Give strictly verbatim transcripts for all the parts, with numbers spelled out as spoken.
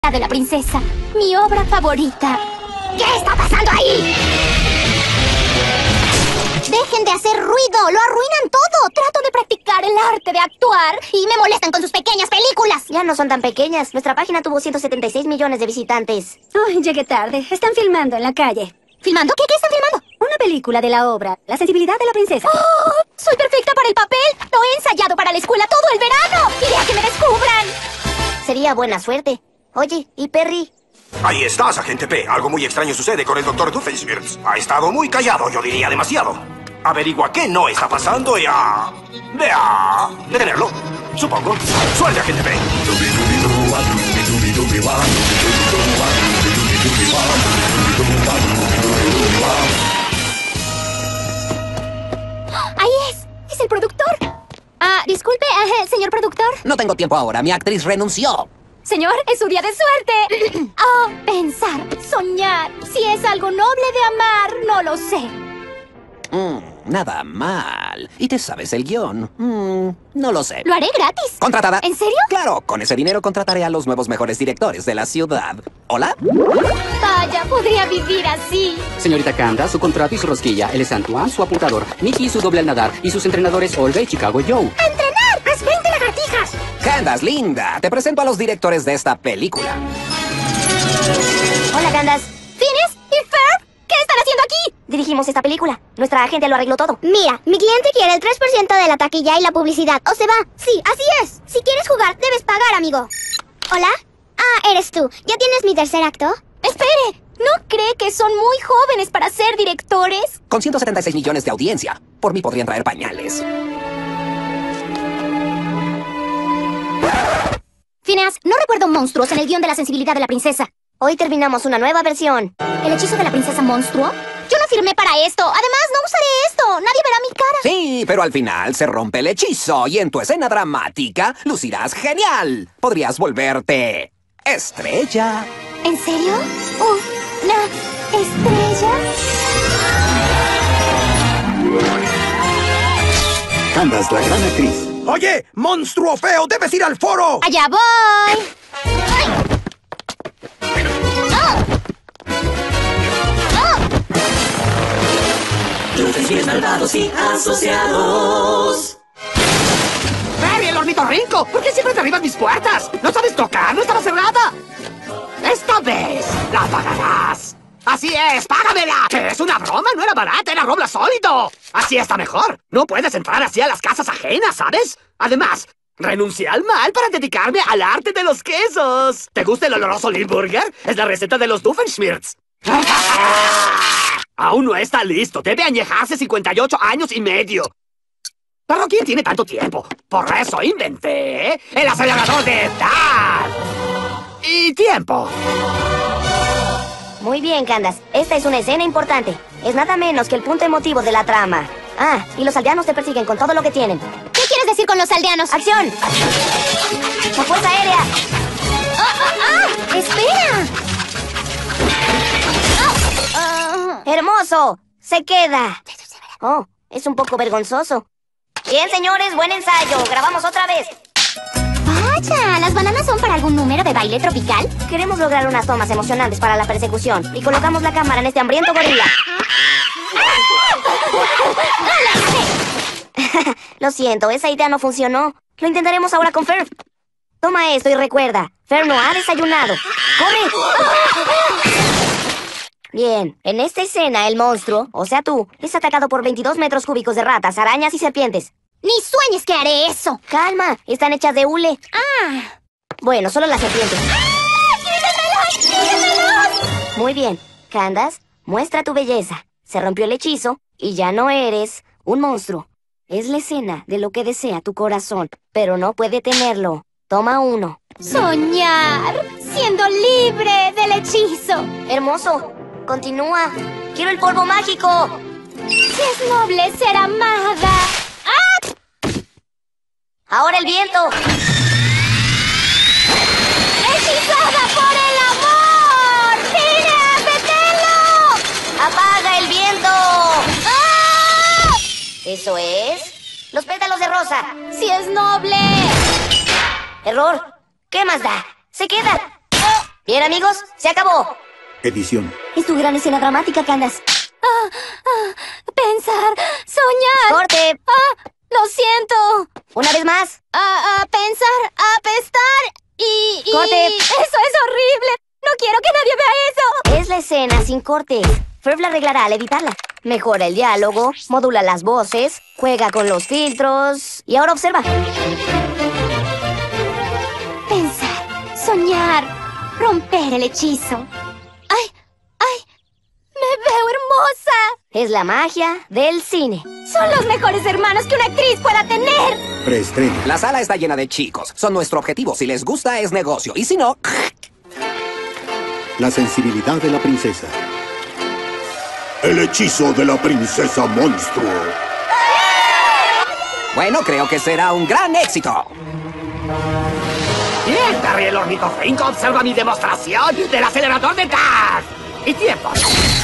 de la princesa, mi obra favorita. ¿Qué está pasando ahí? Dejen de hacer ruido, lo arruinan todo. Trato de practicar el arte de actuar y me molestan con sus pequeñas películas. Ya no son tan pequeñas. Nuestra página tuvo ciento setenta y seis millones de visitantes. Ay, llegué tarde. Están filmando en la calle. ¿Filmando? ¿Qué? ¿Qué están filmando? Una película de la obra, La sensibilidad de la princesa. ¡Oh! ¡Soy perfecta para el papel! Lo he ensayado para la escuela todo el verano. ¡Iré a que me descubran! Sería buena suerte. Oye, ¿y Perry? Ahí estás, agente P. Algo muy extraño sucede con el doctor Doofenshmirtz. Ha estado muy callado, yo diría demasiado. Averigua qué no está pasando y a... de a... detenerlo, supongo. Suelte, agente P. ¡Ahí es! ¡Es el productor! Ah, disculpe, eh, señor productor. No tengo tiempo ahora, mi actriz renunció. Señor, es su día de suerte. Oh, pensar, soñar. Si es algo noble de amar, no lo sé. Mm, nada mal. ¿Y te sabes el guión? Mm, no lo sé. Lo haré gratis. ¿Contratada? ¿En serio? Claro, con ese dinero contrataré a los nuevos mejores directores de la ciudad. ¿Hola? Vaya, podría vivir así. Señorita Candace, su contrato y su rosquilla. Él es Antoine, su apuntador. Mickey, su doble al nadar. Y sus entrenadores Olga y Chicago Joe. ¡A entrenar! ¡Haz veinte lagartijas! Candace, linda. Te presento a los directores de esta película. Hola, Candace. ¿Phineas y Ferb? ¿Qué están haciendo aquí? Dirigimos esta película. Nuestra agente lo arregló todo. Mira, mi cliente quiere el tres por ciento de la taquilla y la publicidad. ¿O se va? Sí, así es. Si quieres jugar, debes pagar, amigo. ¿Hola? Ah, eres tú. ¿Ya tienes mi tercer acto? Espere, ¿no cree que son muy jóvenes para ser directores? Con ciento setenta y seis millones de audiencia, por mí podrían traer pañales. Phineas, no recuerdo monstruos en el guión de La sensibilidad de la princesa. Hoy terminamos una nueva versión. ¿El hechizo de la princesa monstruo? Yo no firmé para esto. Además, no usaré esto. Nadie verá mi cara. Sí, pero al final se rompe el hechizo y en tu escena dramática lucirás genial. Podrías volverte estrella. ¿En serio? ¿Una estrella? Candace, la gran actriz. Oye, monstruo feo, debes ir al foro. ¡Allá voy! ¡Ay! Doofenshmirtz malvados y asociados. ¡Perry, el ornitorrinco! ¿Por qué siempre derribas mis puertas? ¿No sabes tocar? ¡No estaba cerrada! Esta vez la pagarás. ¡Así es! ¡Págamela! ¿Qué es una broma? No era barata, era roble sólido. Así está mejor. No puedes entrar así a las casas ajenas, ¿sabes? Además, renuncié al mal para dedicarme al arte de los quesos. ¿Te gusta el oloroso Limburger? Es la receta de los Doofenshmirtz. Aún no está listo. Debe añejarse cincuenta y ocho años y medio. ¿Pero quién tiene tanto tiempo? Por eso inventé el acelerador de edad. Y tiempo. Muy bien, Candace. Esta es una escena importante. Es nada menos que el punto emotivo de la trama. Ah, y los aldeanos te persiguen con todo lo que tienen. ¿Qué quieres decir con los aldeanos? ¡Acción! ¡La fuerza aérea! ¡Ah, ah, ah! ¡Espera! Oh, ¡hermoso! ¡Se queda! Oh, es un poco vergonzoso. Bien, señores, buen ensayo. Grabamos otra vez. ¡Vaya! ¿Las bananas son para algún número de baile tropical? Queremos lograr unas tomas emocionantes para la persecución y colocamos la cámara en este hambriento gorila. Lo siento, esa idea no funcionó. Lo intentaremos ahora con Ferb. Toma esto y recuerda, Ferb no ha desayunado. ¡Corre! Bien, en esta escena el monstruo, o sea tú, es atacado por veintidós metros cúbicos de ratas, arañas y serpientes. ¡Ni sueñes que haré eso! Calma, están hechas de hule. ¡Ah! Bueno, solo las serpientes. ¡Ah! ¡Quítemelo! ¡Quítemelo! Muy bien, Candace, muestra tu belleza. Se rompió el hechizo y ya no eres un monstruo. Es la escena de lo que desea tu corazón, pero no puede tenerlo. Toma uno. Soñar, siendo libre del hechizo. Hermoso. Continúa. ¡Quiero el polvo mágico! Si es noble ser amada. ¡Ah! ¡Ahora el viento! ¡Hechizada por el amor! ¡Phineas, detelo! ¡Apaga el viento! ¡Ah! Eso es. Los pétalos de rosa. Si es noble. Error. ¿Qué más da? Se queda. ¡Oh! Bien, amigos, se acabó. Edición. Es tu gran escena dramática, Candace. Ah, ah, pensar, soñar. ¡Corte! Ah, lo siento. Una vez más. Ah, ah, pensar, apestar y, y... ¡Corte! Eso es horrible. No quiero que nadie vea eso. Es la escena sin cortes. Ferb la arreglará al editarla. Mejora el diálogo, modula las voces, juega con los filtros... Y ahora observa. Pensar, soñar, romper el hechizo. ¡Ay! ¡Ay! ¡Me veo hermosa! Es la magia del cine. Son los mejores hermanos que una actriz pueda tener. Preestreno. La sala está llena de chicos. Son nuestro objetivo. Si les gusta, es negocio. Y si no... La sensibilidad de la princesa. El hechizo de la princesa monstruo. Bueno, creo que será un gran éxito. Bien, Perry el ornitorrinco observa mi demostración del acelerador de gas. Y tiempo.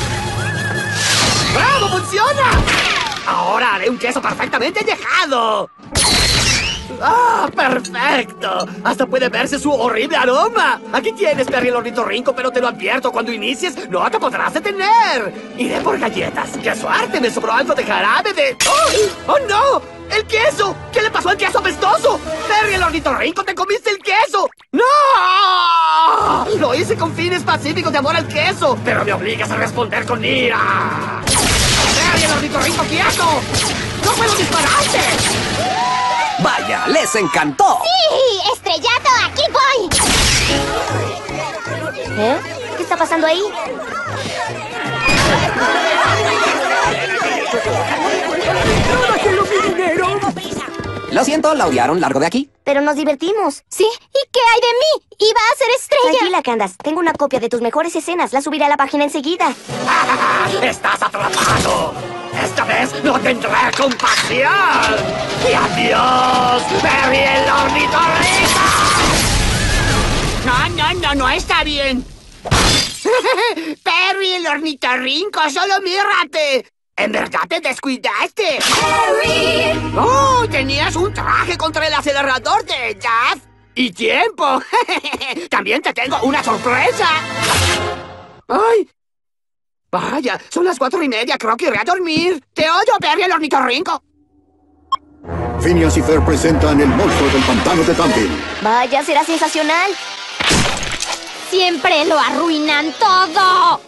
¡Bravo, funciona! Ahora haré un queso perfectamente añejado. ¡Ah, perfecto! Hasta puede verse su horrible aroma. Aquí tienes, Perry el ornitorrinco, pero te lo advierto, cuando inicies no te podrás detener. Iré por galletas. ¡Qué suerte! Me sobró algo de jarabe de... ¡Oh, oh no! ¡El queso! ¿Qué le pasó al queso apestoso? ¡Perry el ornitorrinco, te comiste el queso! ¡No! Lo hice con fines pacíficos de amor al queso, pero me obligas a responder con ira. ¡Perry el ornitorrinco, quieto! ¡No puedo dispararte! Vaya, les encantó. ¡Sí! ¡Estrellato! ¡Aquí voy! ¿Eh? ¿Qué está pasando ahí? Lo siento, la odiaron. Largo de aquí. Pero nos divertimos. ¿Sí? ¿Y qué hay de mí? Iba a ser estrella. Tranquila, Candace. Tengo una copia de tus mejores escenas. La subiré a la página enseguida. ¡Estás atrapado! ¡Esta vez no tendré compasión! ¡Y adiós, Perry el ornitorrinco! No, no, no, no está bien. Perry el ornitorrinco, solo mírate. ¿En verdad te descuidaste? ¡Perry! ¡Oh! Tenías un traje contra el acelerador de gas. ¡Y tiempo! También te tengo una sorpresa. ¡Ay! Vaya, son las cuatro y media, creo que iré a dormir. Te odio, Perry el ornitorrinco. Phineas y Ferb presentan El monstruo del pantano de Danville. Vaya, será sensacional. Siempre lo arruinan todo.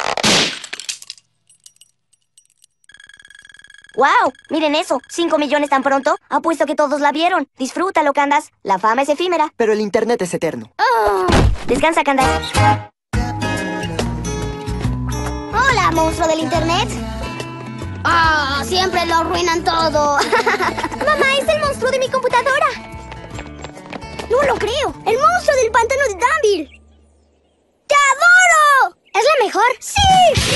¡Wow! Miren eso. ¿Cinco millones tan pronto? Apuesto que todos la vieron. Disfrútalo, Candace. La fama es efímera. Pero el internet es eterno. Oh. Descansa, Candace. Hola, monstruo del internet. Ah, siempre lo arruinan todo. Mamá, es el monstruo de mi computadora. No lo creo. El monstruo del pantano de Danville. ¡Te adoro! ¿Es la mejor? ¡Sí!